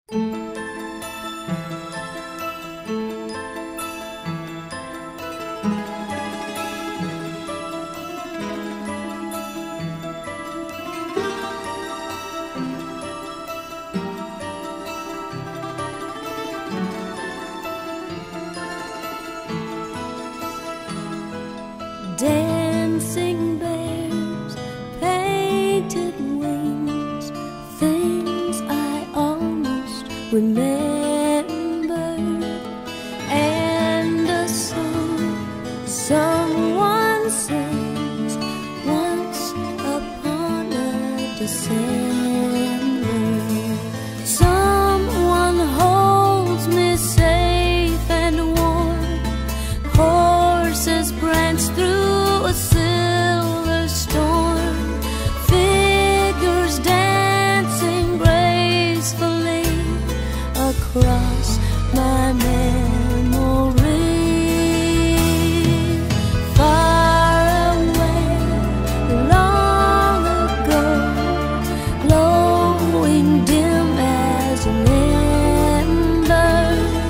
Dancing bears, painted wings, things I almost remember, and a song someone sings once upon a December. Someone holds me safe and warm, horses prance through a silver storm, figures dancing gracefully across my memory. Far away, long ago, glowing dim